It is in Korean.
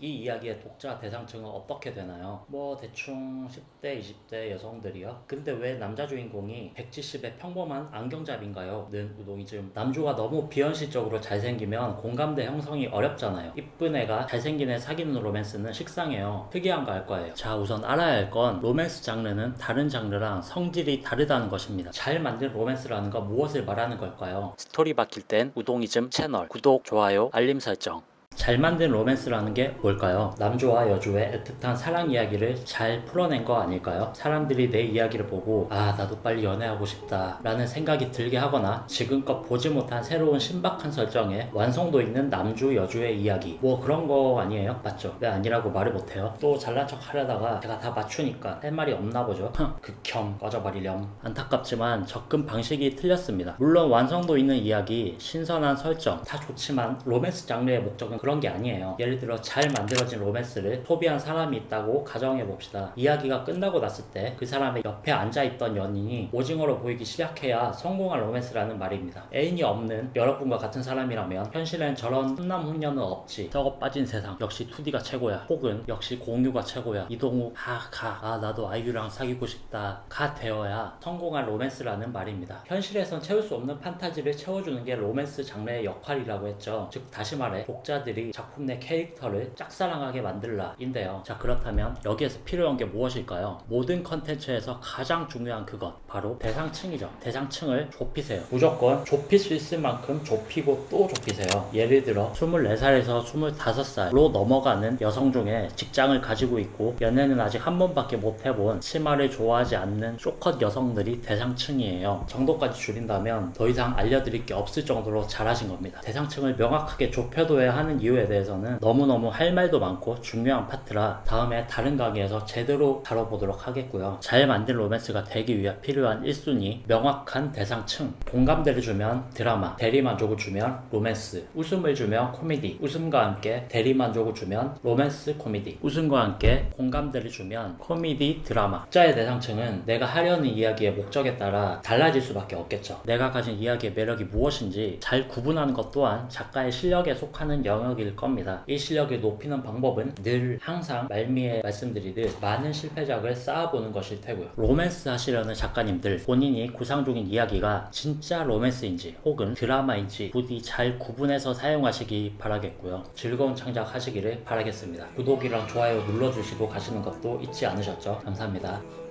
이 이야기의 독자 대상층은 어떻게 되나요? 뭐 대충 10대, 20대 여성들이요? 근데 왜 남자 주인공이 170의 평범한 안경잡인가요? 는 우동이즘. 남주가 너무 비현실적으로 잘생기면 공감대 형성이 어렵잖아요. 이쁜 애가 잘생긴 애 사귀는 로맨스는 식상해요. 특이한 거 알 거예요. 자, 우선 알아야 할 건 로맨스 장르는 다른 장르랑 성질이 다르다는 것입니다. 잘 만든 로맨스라는 건 무엇을 말하는 걸까요? 스토리 바뀔 땐 우동이즘 채널 구독, 좋아요, 알림 설정. 잘 만든 로맨스라는 게 뭘까요? 남주와 여주의 애틋한 사랑 이야기를 잘 풀어낸 거 아닐까요? 사람들이 내 이야기를 보고 아, 나도 빨리 연애하고 싶다 라는 생각이 들게 하거나 지금껏 보지 못한 새로운 신박한 설정에 완성도 있는 남주 여주의 이야기, 뭐 그런 거 아니에요? 맞죠? 왜 아니라고 말을 못해요? 또 잘난 척 하려다가 제가 다 맞추니까 할 말이 없나 보죠. 극혐, 꺼져버리렴. 안타깝지만 접근 방식이 틀렸습니다. 물론 완성도 있는 이야기, 신선한 설정 다 좋지만 로맨스 장르의 목적은 그런 게 아니에요. 예를 들어 잘 만들어진 로맨스를 소비한 사람이 있다고 가정해봅시다. 이야기가 끝나고 났을 때 그 사람의 옆에 앉아있던 연인이 오징어로 보이기 시작해야 성공한 로맨스라는 말입니다. 애인이 없는 여러분과 같은 사람이라면 현실엔 저런 훈남 훈녀는 없지, 썩어 빠진 세상 역시 2D가 최고야, 혹은 역시 공유가 최고야, 이동우 아 나도 아이유랑 사귀고 싶다 가 되어야 성공한 로맨스라는 말입니다. 현실에선 채울 수 없는 판타지를 채워주는 게 로맨스 장르의 역할이라고 했죠. 즉 다시 말해 독자들이 작품 내 캐릭터를 짝사랑하게 만들라 인데요. 자, 그렇다면 여기에서 필요한 게 무엇일까요? 모든 컨텐츠에서 가장 중요한 그것, 바로 대상층이죠. 대상층을 좁히세요. 무조건 좁힐 수 있을 만큼 좁히고 또 좁히세요. 예를 들어 24살에서 25살로 넘어가는 여성 중에 직장을 가지고 있고 연애는 아직 한 번밖에 못 해본 치마를 좋아하지 않는 쇼컷 여성들이 대상층이에요. 정도까지 줄인다면 더 이상 알려드릴 게 없을 정도로 잘하신 겁니다. 대상층을 명확하게 좁혀둬야 하는 이유에 대해서는 너무너무 할 말도 많고 중요한 파트라 다음에 다른 강의에서 제대로 다뤄보도록 하겠고요. 잘 만든 로맨스가 되기 위해 필요한 1순위, 명확한 대상층. 공감대를 주면 드라마, 대리만족을 주면 로맨스, 웃음을 주면 코미디, 웃음과 함께 대리만족을 주면 로맨스 코미디, 웃음과 함께 공감대를 주면 코미디 드라마. 독자의 대상층은 내가 하려는 이야기의 목적에 따라 달라질 수밖에 없겠죠. 내가 가진 이야기의 매력이 무엇인지 잘 구분하는 것 또한 작가의 실력에 속하는 영역일 겁니다. 이 실력을 높이는 방법은 늘 항상 말미에 말씀드리듯 많은 실패작을 쌓아보는 것일 테고요. 로맨스 하시려는 작가님들, 본인이 구상 중인 이야기가 진짜 로맨스인지 혹은 드라마인지 부디 잘 구분해서 사용하시기 바라겠고요. 즐거운 창작 하시기를 바라겠습니다. 구독이랑 좋아요 눌러주시고 가시는 것도 잊지 않으셨죠? 감사합니다.